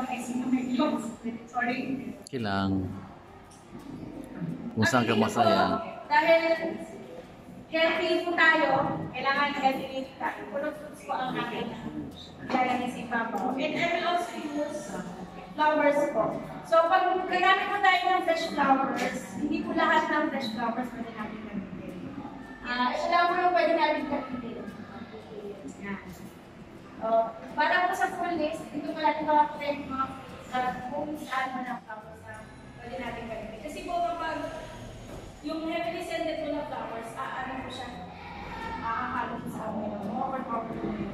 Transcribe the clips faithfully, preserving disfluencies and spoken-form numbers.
icing na may gloves. Sorry. Kailang. Kung saan ka masaya. Dahil healthy po tayo, kailangan healthy tayo. Puno fruits po ang akin. Kaya si Papa. And I will also use flowers po. So pag gagamit po tayo ng fresh flowers, hindi po lahat ng fresh flowers pwede natin gamitin. Ah, ito lang po yung pwede natin gamitin. Yan. Uh, para po sa full list, dito po natin makakuha yung mga uh, kung saan man ang flowers na pwede natin gamitin. Kasi po kapag yung heavily scented po na flowers, aano po siya, aakalo po sa amin, over cover po yun.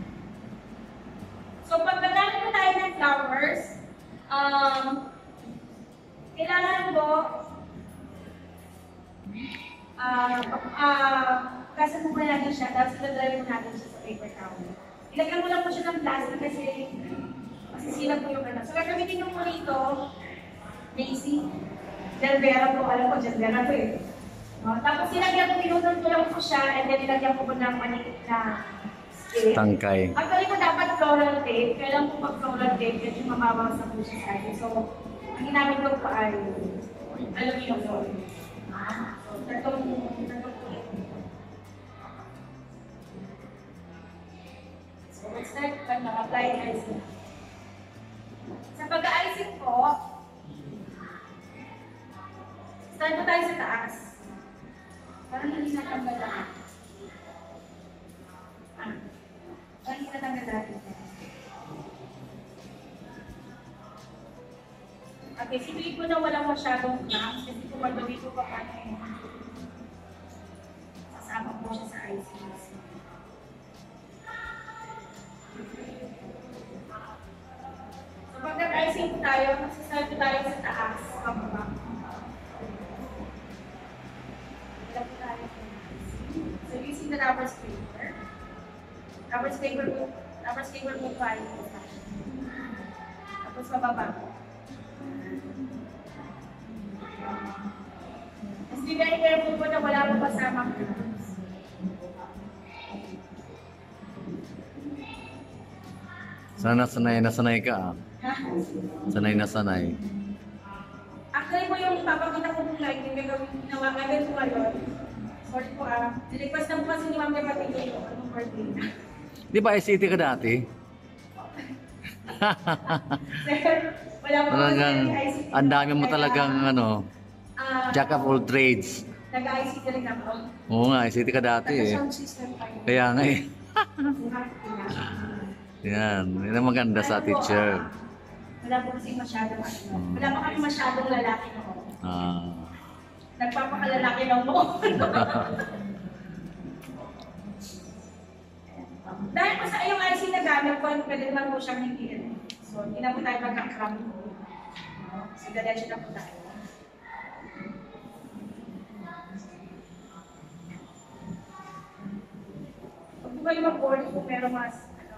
So pag nagamit po tayo ng flowers, um, kailangan po, uh, uh, kasama po natin siya, tapos iladry po natin siya sa paper towel. Ilagyan mo lang po siya ng plastic kasi masisila po yung ano. So gagamitin nyo po rito, Daisy. Jelbera po, alam ko, jelbera po eh. Uh, tapos sinagyan po, pinunod ko lang po siya, and then nilagyan po po ng manikit na stick. Tangkay. Actually po dapat floral tape, kailan po pag floral tape, medyo mababawas na po siya sa akin. So, ang ginamit ko po ay aluminum foil. Ah, so, tatong, tatong po ito. So, let's start by mag-apply icing. Sa pag-icing po, start po tayo sa taas. Parang hindi natanggal lahat. Ah, parang hindi natanggal lahat. Okay, sinulit ko na walang masyadong crumbs kasi kung magabi ko pa paano yun. Sasama po siya sa icing. So pag nag-icing po tayo, magsistart po tayo sa taas. Pababa. So using the rubber scraper, rubber scraper po, rubber scraper po tayo. Tapos mababa po. Just be very careful po na wala po kasamang crumbs. Sana sanay na sanay ka. Sanay na sanay. Actually po yung papakita ko kung like, yung gagawin ginawa agad po ngayon. Sorry po ah. Nirequest na po kasi ni Ma'am Kapatid ko anong birthday na. Di ba I C T ka dati? Sir, wala po talagang, kasi I C T. ang dami mo talagang ano, uh, jack of all trades. Nag-I C T rin ako. Oo nga, I C T ka dati eh. Kaya nga eh. Yan, yun ang maganda sa teacher. Wala po kasi masyadong ano. Wala pa kami masyadong lalaki noon. Ah. Nagpapakalalaki lang mo. Dahil po sa yung I C na gamit ko, pwede naman po siyang hindi. So, hindi na po tayo magkakram. So, diretso na po tayo. Huwag po kayo mag-board kung meron mas, ano,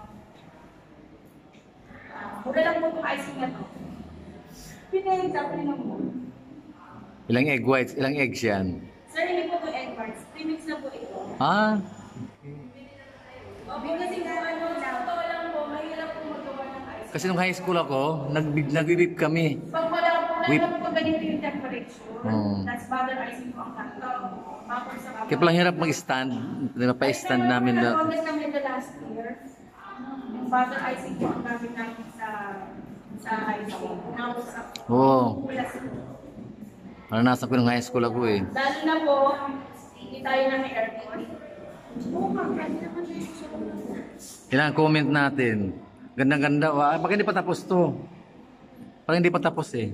uh, mura lang po itong I C na to. Pinag-example naman mo. Ilang egg whites, ilang eggs yan? Sir, hindi po ito egg whites. Premix na po ito. Ah? Okay, kasi kung ano, sa totoo lang po, mahirap po magawa ng ice. Kasi nung high school ako, nag-bib kami. Pag wala po, wala po ganito yung temperature, hmm. that's butter icing po ang kakao. Kaya palang hirap mag-stand. Pa-stand namin na. Nag-promise namin the last year, yung butter icing po ang gamit namin sa sa high school. Oo. Oh. Naranasan ko nung high school ako eh. Lalo na po, hindi tayo na may aircon. Oo, mag-ready naman yung kailangan comment natin. Ganda-ganda. Ah, bakit hindi pa tapos to? Parang hindi pa tapos eh.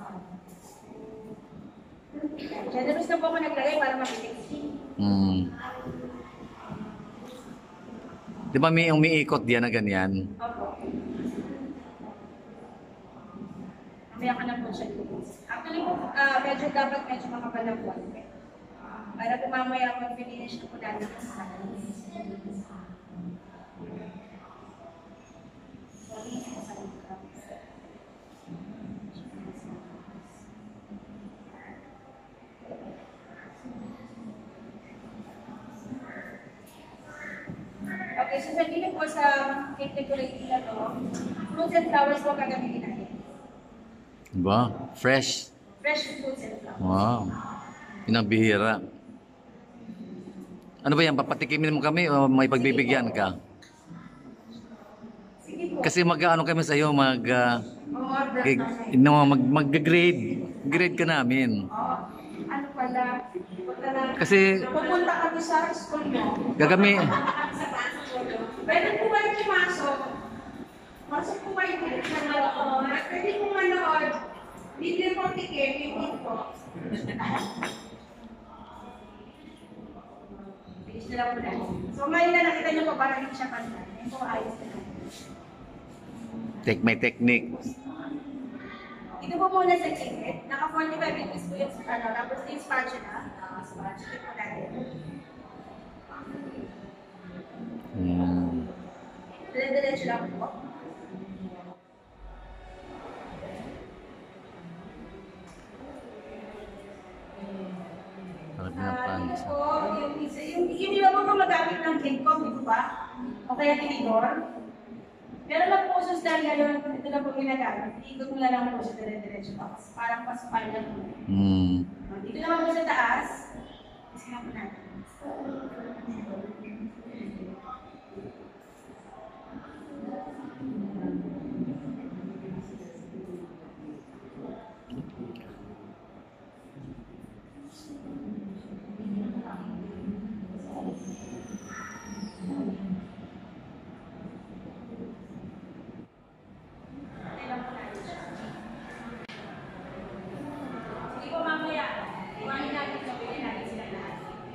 Generous na po ako naglagay para makitig. Hmm. Di ba may umiikot diyan na ganyan? Opo. Mamaya ka na po siya. Actually po, uh, medyo dapat medyo makapal na po. Para kung mamaya mag-finish na po dahil sa Okay, so sabihin po sa cake decorating na to, fruits and flowers po gagamitin natin. Diba? Fresh. Fresh fruits and flowers. Wow. Pinabihira. Ano ba yan? Papatikimin mo kami o may pagbibigyan ka? Sige po. Kasi mag-ano kami sa iyo, mag uh, Order g- namin. no, mag mag-grade. Grade ka namin. Oo. Ano pala? Punta na. Kasi Pupunta kami sa school mo. gagami Pwede po kayo pumasok. Masok po kayo dito sa manood. Pwede po manood. Libre po ticket. Libre po. Finish na lang po na. So ngayon na nakita niyo po parang hindi siya pantay. Ito ayos na. take my technique. Ito po muna sa ticket. Naka forty-five minutes po yung ano. Tapos yung spatula. Uh, spatula po natin. Hmm. Dire-diretso lang po. Sarap ng Ah, pan. ito po, yung isa, yung, yung iba po magamit ng cake ko, di ba? O kaya tinidor. Pero lang po sa style ngayon, ito na po ginagamit. Ikot mo na lang po siya dire-diretso pa. Parang pasupal lang po. Hmm. Dito naman po sa taas. Kasi nga po natin. Hindi po mamaya. Iwanin natin sa pili natin sila lahat.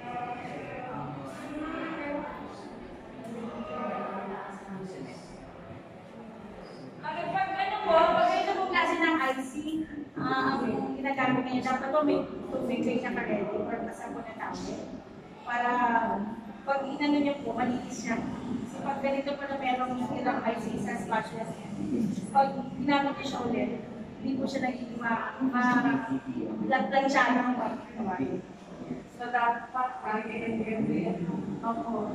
Okay, pag ano po, pag ito po klase ng I C, ah, ang ginagamit niya, dapat po may tubig kayo na ka-ready or masabo na tawag. Para pag inano niyo po, malinis siya. Kasi pag ganito po na merong ilang I C sa spatula, pag ginamit niyo siya ulit, hindi po siya nagiging ma-laglan siya ng pagkakas. So dapat, opo.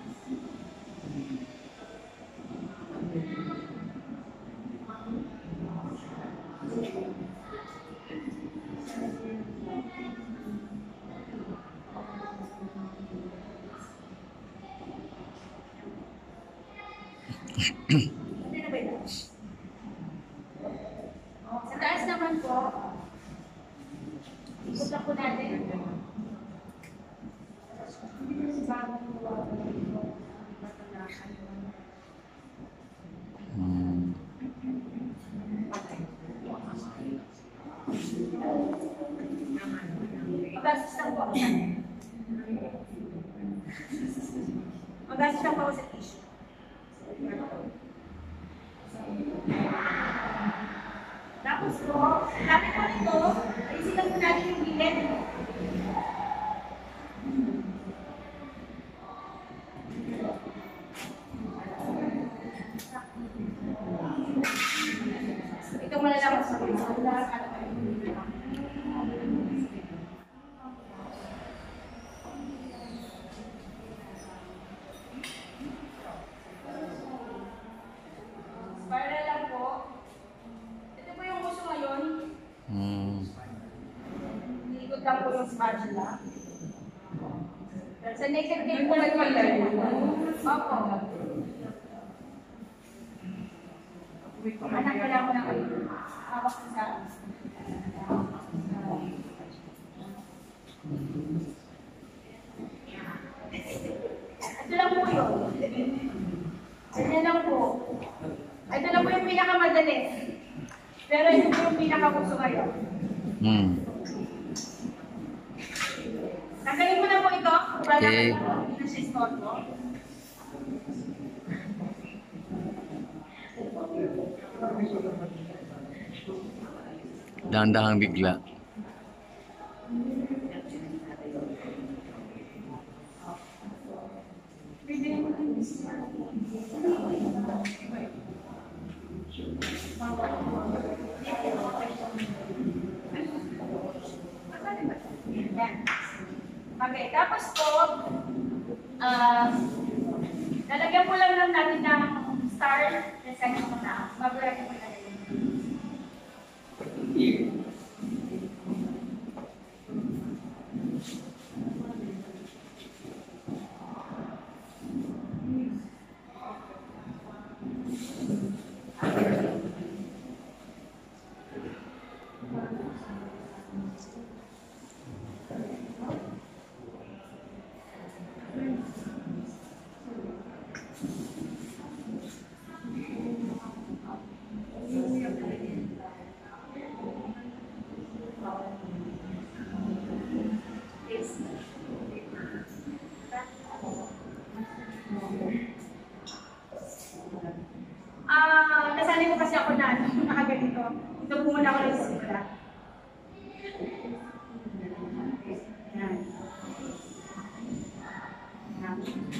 Ano ba ito? Sa taas naman po, ikot lang po natin. Hmm. Magastos lang po ako sa Magastos lang po ako sa tissue. Tapos po, lapit po nito, ayusin po natin yung bilet. Ito muna lang sa mga. Para lang po. Ito po yung uso ngayon. Hmm. Iikot lang po yung spatula. Sa naked cake po nagpagay. Opo. Anak ko lang mo na kayo. Hawak ko sa... Ito lang po yun. Ganyan lang po. Ito lang po yung pinakamadali. Pero ito po yung pinakagusto ngayon. Hmm. Tanggalin mo na po ito. Para Okay. hindi na siya istorbo. Dahan-dahang bigla. Okay, tapos po, ah, lalagyan po lang lang natin ng star, reset mo na. Bago natin maglagay. Ah, nasanay ko kasi ako na nakaganito. Ito po muna ako nagsisimula. Yan. Yan.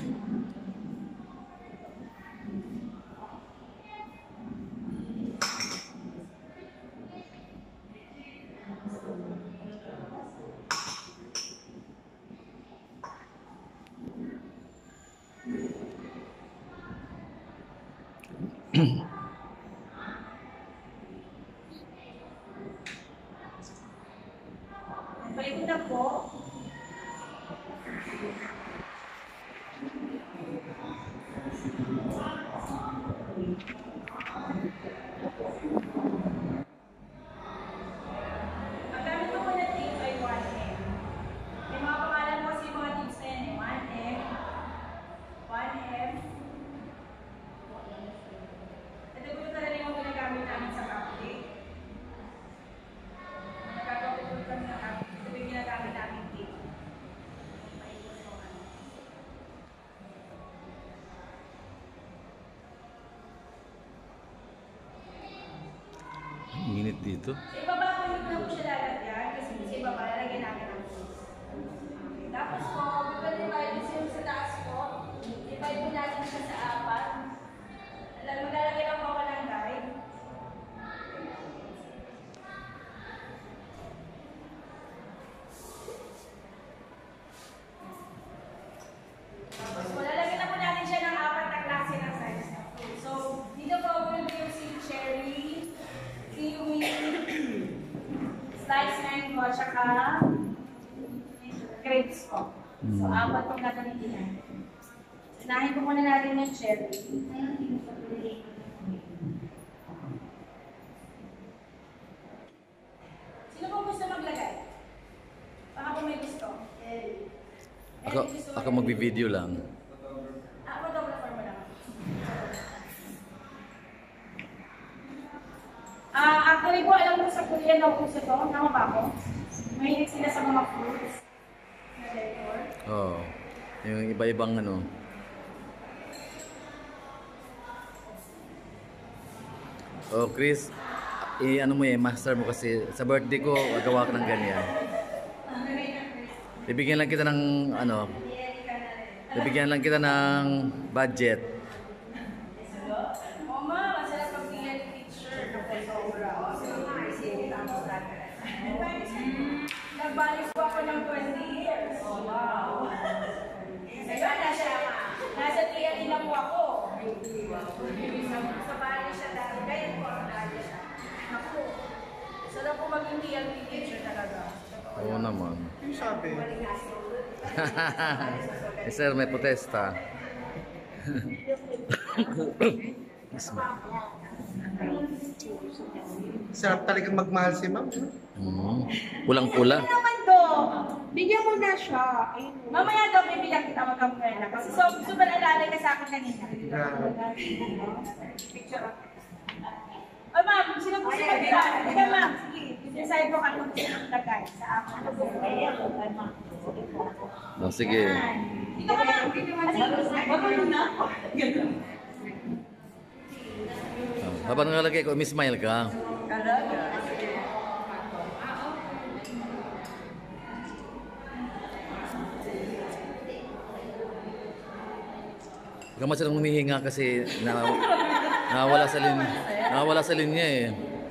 Balik na po. Ang gamit ko po na tape ay one M. May mga pangalan po kasi mga tips na yan eh. one M. one M. Ito po talaga yung ginagamit namin sa cupcake. Nagkakapit po kami ng cupcake. Ito yung ginagamit namin tape. Ang init dito. Sa ibaba po yung na po siya lalagyan kasi sa ibaba lalagyan natin ang sauce. Okay. Tapos po, pag-divide yung sa taas po, divide po natin siya sa apat. Maglalagay lang po ako ng guide. Tapos po, lalagyan na po natin siya ng apat na klase ng size na food. So, dito po will be yung si cherry, kiwi, slice mango, at saka grapes po. So, apat po gagamitin natin. Unahin po muna natin yung cherry. Sino po gusto maglagay? Baka po may gusto. Ako, ako magbi-video lang. Ah, photographer mo lang. Ah, actually po, alam mo sa Korean daw po sa to. Tama ba ako? Mahilig sila sa mga fruits. Na decor. Oo. Oh, yung iba-ibang ano. Oh, Chris, i-ano mo eh, master mo kasi sa birthday ko, magawa ka ng ganyan. Bibigyan lang kita ng ano, bibigyan lang kita ng budget. Mama, masarap pagbigyan ng picture. Nagbalik po ako ng twenty years. Wow. Diba, nasa, nasa tiyali lang po ako. Sa bali siya dahil. Kaya po ang bali siya. Naku. Sarap po maging tiyali picture talaga. Oo naman. Yung sabi, Eh, sir, may protesta. sarap talagang magmahal si ma'am. Mm. Pulang-pula. Ano naman to? Bigyan mo na siya. Mamaya daw bibilang kita mag-umbrella. Kasi so, super alalay ka sa akin kanina. Picture ako. Oh, ma'am, sino po siya mag-ilan? Sige, ma'am. Sige. Decide mo kung gusto mong lagay sa akin. Oh, sige. Dito ka, ma'am. Wag mo na. Oh, habang nalagay ko, Miss Smile ka. Talaga. Huwag ka masyadong humihinga kasi na, nawawala sa linya. Nawawala sa linya eh.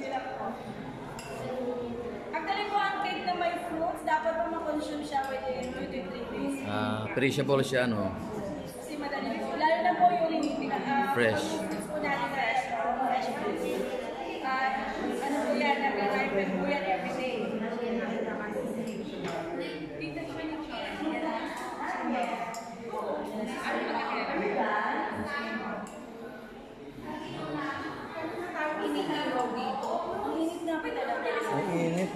Actually po, ang cake na may fruits, dapat po ma-consume siya within two to three days. Ah, perishable siya, no? Kasi madali po. Lalo na po yung uh, Fresh. fruits po natin fresh. Fresh fruits. hero dito. Ang init na talaga. Ang init.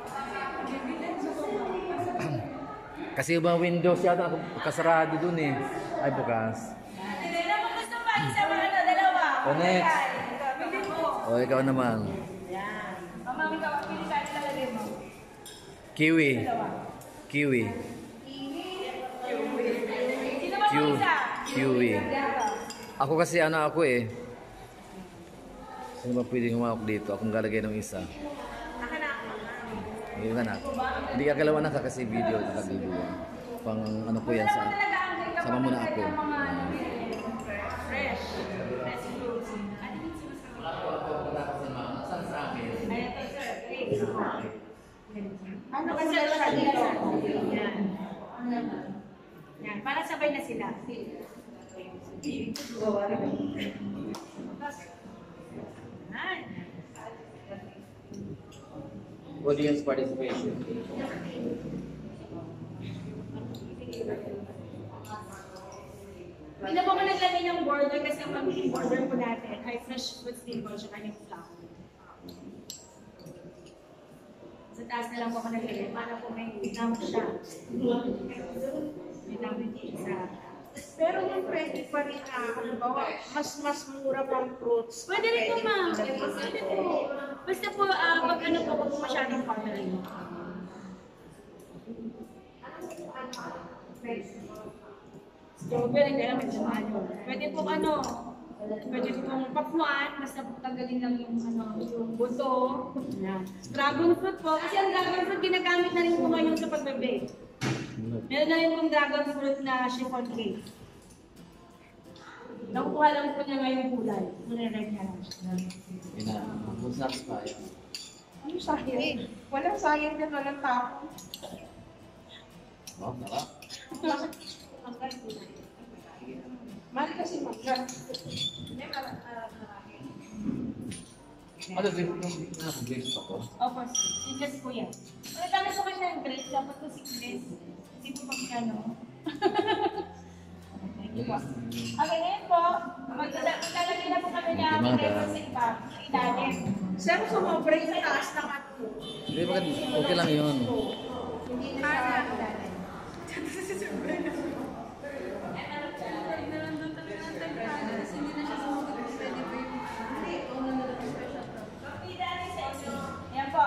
Kasi yung windows yata kasarado dun eh. Ay, bukas. Hindi na mo gusto pa isa mga na dalawa. O, next. Bili mo. O, ikaw naman. Yan. Mamami ka, pili ka nilalagay mo. Kiwi. Dalawa. Kiwi. Sino ba Q. mo isa? Kiwi. Ako kasi ano ako eh. Sino ba pwedeng humawak dito? Akong galagay ng isa. Aka na ako. Hindi ka na. Hindi ka kalawan na ka kasi video. Video. Pang ano ko yan sa... Sama mo na ako. Fresh. Fresh fruits. Saan sa akin? Ay, ito sir. Ano kasi siya dito? Yan. Yan. Para sabay na sila. Audience participation. Hindi na po ko naglagay ng border kasi ang border po natin ay fresh fruits din po siya kanyang flour. Sa taas na lang po ko naglagay para po may damo siya. May damo din sa... Pero yung pwede pa rin na, halimbawa, mas mas mura pang fruits. Pwede rin po ma'am. Pwede po. Basta po, uh, pag ano po, huwag po masyadong powdery. Strawberry kaya medyo ano. Pwede po ano, pwede pong pakwan, basta po tanggalin lang yung ano, yung buto. Yan. Dragon fruit po, kasi ang dragon fruit ginagamit na rin po ngayon sa pagbe-bake. Meron na rin pong dragon fruit na chiffon cake. Nakukuha lang po niya ngayong kulay. Nire-red niya lang siya. Ina, kung satisfy. Ano sayang? Walang sayang yan, walang tapon. Oh, tara. Mahal kasi magkat. Ano, grapes ako? Opo, seedless po yan. Wala kami po kasi ng grapes, dapat po seedless. Hindi po pag ano. Okay, ngayon po, maglalagay na po kami niya ang grapes sa iba, sa ilalim. Sir, sumobra yung taas ng ano. Hindi, bakit okay lang yun. Hindi na siya. Yan po.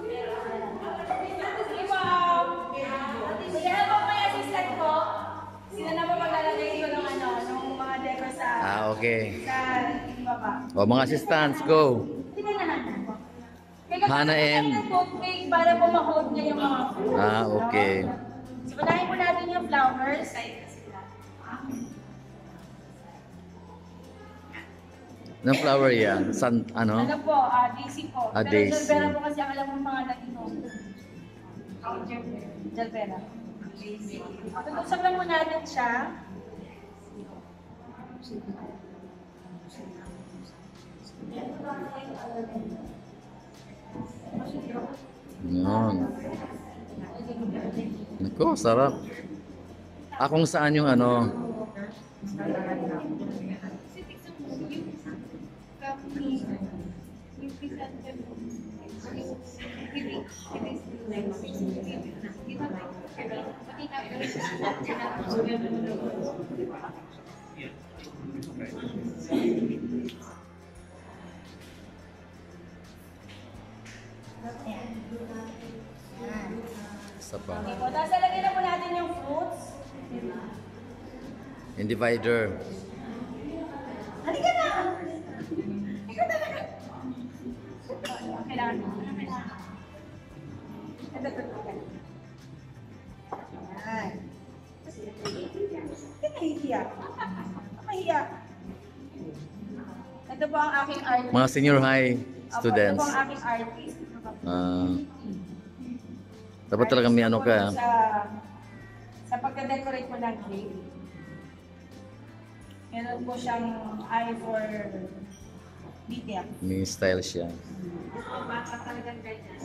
Sige po. Sige na po may assistant po. Sila na po maglalagay ko ng ano, ng mga decor sa... Ah, okay. Sa baba. O, mga assistants, go. Sige na Hana. Hana and- ng toothpick para po ma-hold niya yung mga food. Ah, okay. So, unahin po natin yung flowers. Anong flower yan? San, ano? Ano po, ah, daisy po. Ah, Pero daisy. Gelbera po kasi ang alam mo mga Latino. Gelbera. Tutusok lang mo natin siya. Yun. Naku, sarap. Akong saan yung ano? Isa pa. Okay po, tapos lalagyan na po natin yung fruits. Yung divider. Halika na! Ikaw talaga! Kailangan mo. Ito, ito, ito. Yan. Kinahihiya. Kamahiya. Ito po ang aking artist. Mga senior high Opo, students. ito po ang aking artist. Ah, dapat talaga may ano ka. Sa, sa pagka-decorate mo ng cake, meron po siyang eye for detail. May style siya. Baka talagang ganyan.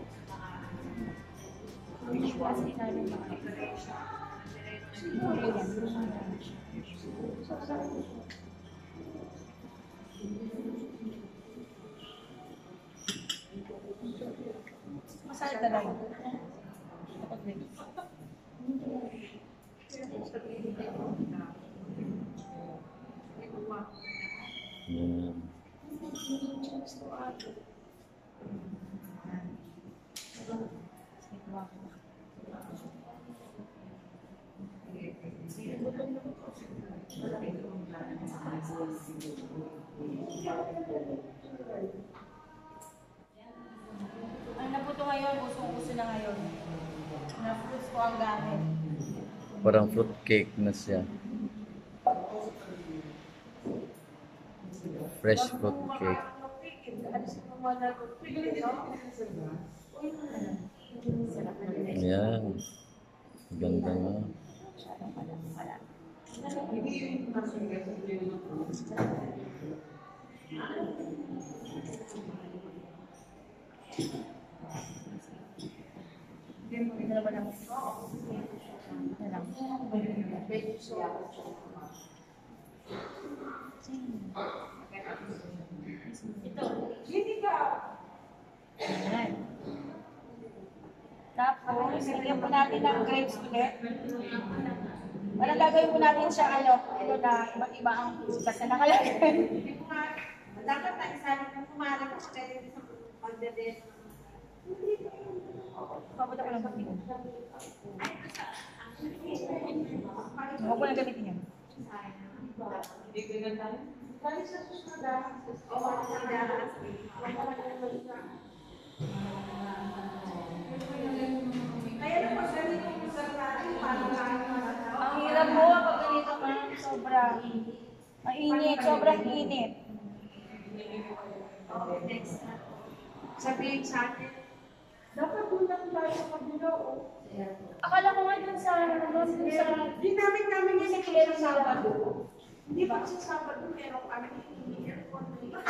Visuals din namin mga decoration. na lang. Yan. Ano na po ito ngayon? Usong-uso na ngayon. Na fruits po ang gamit. Parang fruit cake na siya. Fresh fruit cake. Ayan. Ganda nga. Ito. Hindi ka. Ayan. Tapos, lagyan po natin ng grapes ulit. Parang gagawin po natin siya, ano, ito na iba-iba ang basta nakalagay. Dapat na isa rin pumarap ako pwede sa pagdadin. Papunta ko lang pag-tingin. Huwag ko lang gamitin yan. Bali sa susunod ah. O, kaya naman sa dito kung sa tayo, paano Ang hirap po pag ganito ma'am, sobra. Mainit, sobrang init. Okay, next na. Sabihin sa atin, dapat ulang tayo sa pagbulo. Akala ko nga dun sa, ano, dun sa, Di namin namin yung sa Sabado. Hindi pa sa Sabado, pero kami aircon.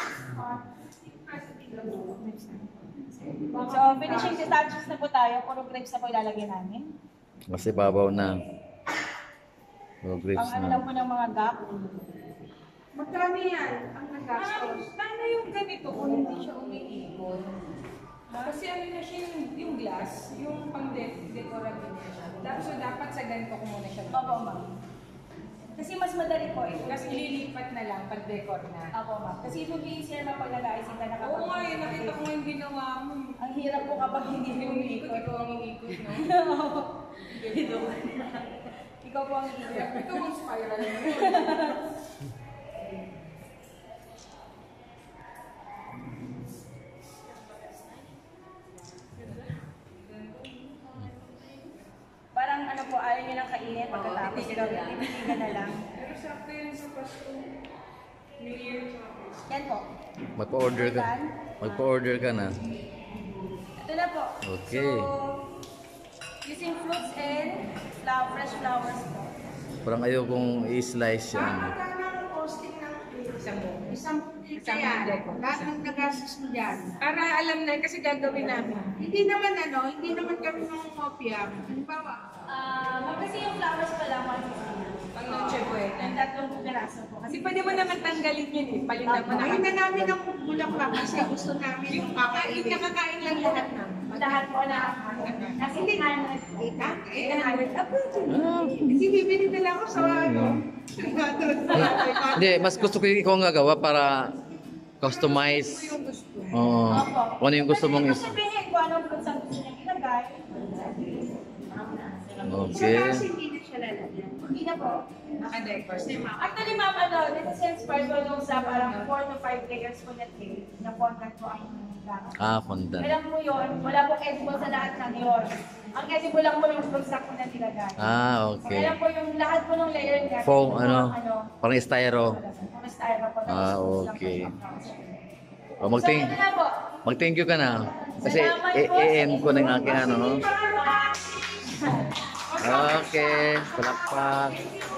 so finishing the touches na po tayo, puro grapes na po ilalagay namin. Kasi babaw na. Puro grapes Ang ano lang na. po ng mga gap. Magkano yan ang nagastos? Paano yung ganito kung hindi siya umiikot? Kasi ano na siya yung, yung glass, yung pang-decorative niya siya. Da- So dapat sa ganito ko muna siya. Opo ma'am. Kasi mas madali po ito. Tapos ililipat na lang pag decor na. Opo ma'am. Kasi it will be easier ma'am pag nag-aising ka na kapag. Oo nga eh, nakita ko nga yung ginawa mo. Ang hirap po kapag hindi Hindi mo mo iikot, umiikot. ikaw ang iikot, no? Ikaw po ang iikot. Ikaw ang spiral mo. Parang ano po, ayaw nyo lang kainin pagkatapos. titigan lang. Titigan na lang. Pero sakto yun sa Pasko. New Year tsaka. Yan po. Magpa-order ka. Magpa-order ka na. Ito na po. Okay. So, using fruits and flower, fresh flowers po. Parang ayaw kong i-slice yan. Magkano ang costing ng Isang buo. isang plate Isang yan? decor. Lahat ng nagastos mo dyan. Para alam na kasi gagawin namin. Hindi naman ano, hindi naman kami ng kopya. Halimbawa, Ah, uh, kasi yung flowers pa lang, one fifty. Pang noche buena. Ang tatlong piraso po. Kasi pwede mo naman tanggalin yun eh. Palitan mo na. ayun na namin ang bulaklak kasi gusto namin yung Yung kakainin. nakakain lang lahat na. Lahat po na. Kasi hindi na. eight hundred. Ah, pwede. Hindi bibili na lang ako sa ano. Hindi, mas gusto ko yung ikaw ang gagawa para customize. Oo. Kung ano yung gusto mong is. Sabihin kung anong fruits ang gusto niya ilagay. Okay. Kasi hindi na siya lalagyan. Hindi na po. Naka-decor. Actually, ma'am, ano, this is inspired po nung sa parang four to five layers po na cake na fondant po ang gamit. Ah, fondant. Alam mo yun, wala po edible sa lahat ng yun. Ang edible lang po yung fruits na po na nilagay. Ah, okay. Kaya po yung lahat po ng layer niya. Foam, yung ano, mga parang styro. Mga styro po. Ah, okay. O, So, mag-thank, ito na po. mag-thank you ka na. Kasi i-end ko ng aking ano. No? Okay, palakpak.